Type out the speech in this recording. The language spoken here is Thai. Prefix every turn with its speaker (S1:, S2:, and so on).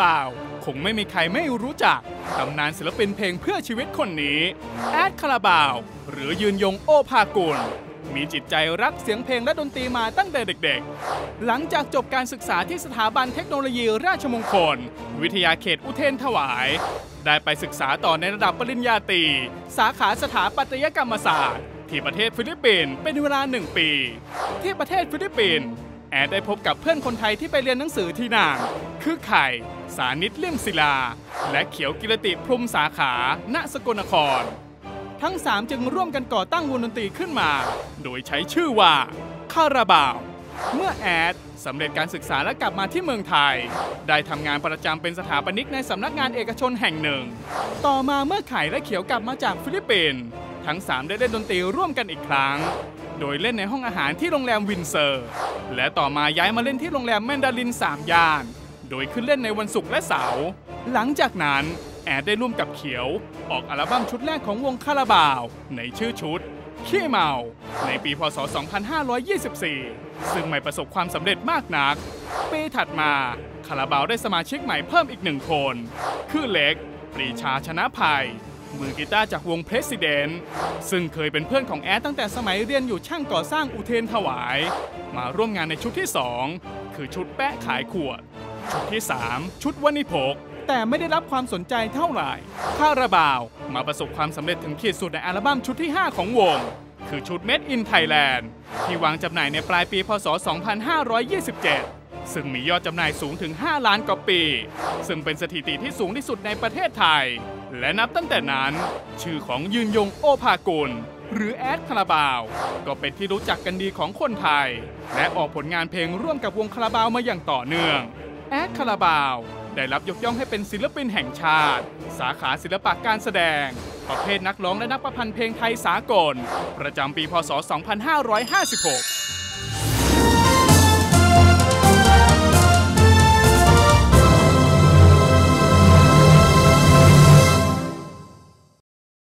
S1: บาวคงไม่มีใครไม่รู้จักตำนานศิลปินเพลงเพื่อชีวิตคนนี้แอดคาราบาวหรือยืนยงโอภากุลมีจิตใจรักเสียงเพลงและดนตรีมาตั้งแต่เด็กๆหลังจากจบการศึกษาที่สถาบันเทคโนโลยีราชมงคลวิทยาเขตอุเทรถวายได้ไปศึกษาต่อในระดับปริญญาตรีสาขาสถาปัตยกรรมศาสตร์ที่ประเทศฟิลิปปินส์เป็นเวลา1 ปีที่ประเทศฟิลิปปินส์แอดได้พบกับเพื่อนคนไทยที่ไปเรียนหนังสือที่นั่นคือไข่สานิตเลี่ยมศิลาและเขียวกิรติพรหมสาขาณสกลนครทั้ง3จึงร่วมกันก่อตั้งวงดนตรีขึ้นมาโดยใช้ชื่อว่าคาราบาวเมื่อแอดสำเร็จการศึกษาและกลับมาที่เมืองไทยได้ทำงานประจำเป็นสถาปนิกในสำนักงานเอกชนแห่งหนึ่งต่อมาเมื่อไข่และเขียวกลับมาจากฟิลิปปินส์ทั้ง3ได้เล่นดนตรีร่วมกันอีกครั้งโดยเล่นในห้องอาหารที่โรงแรมวินเซอร์และต่อมาย้ายมาเล่นที่โรงแรมแมนดาริน3 ย่านโดยขึ้นเล่นในวันศุกร์และเสาร์หลังจากนั้นแอดได้ร่วมกับเขียวออกอัลบั้มชุดแรกของวงคาราบาวในชื่อชุดขี้เมาในปีพศ 2524 ซึ่งไม่ประสบความสำเร็จมากนักปีถัดมาคาราบาวได้สมาชิกใหม่เพิ่มอีก1 คนคือเล็กปรีชาชนะภัยมือกีตาร์จากวง President ซึ่งเคยเป็นเพื่อนของแอดตั้งแต่สมัยเรียนอยู่ช่างก่อสร้างอุเทรถวายมาร่วมงานในชุดที่2คือชุดแปะขายขวดชุดที่3ชุดวณิพกแต่ไม่ได้รับความสนใจเท่าไหร่คาราบาวมาประสบความสำเร็จถึงขีดสุดในอัลบั้มชุดที่ 5 ของวงคือชุด Made in Thailand ที่วางจำหน่ายในปลายปีพศ 2527 ซึ่งมียอดจำหน่ายสูงถึง 5 ล้านก๊อปปี้ซึ่งเป็นสถิติที่สูงที่สุดในประเทศไทยและนับตั้งแต่นั้นชื่อของยืนยงโอภากุลหรือแอดคาราบาวก็เป็นที่รู้จักกันดีของคนไทยและออกผลงานเพลงร่วมกับวงคาราบาวมาอย่างต่อเนื่องแอดคาราบาวได้รับยกย่องให้เป็นศิลปินแห่งชาติสาขาศิลปะการแสดงประเภทนักร้องและนักประพันธ์เพลงไทยสากลประจำปีพศ 2556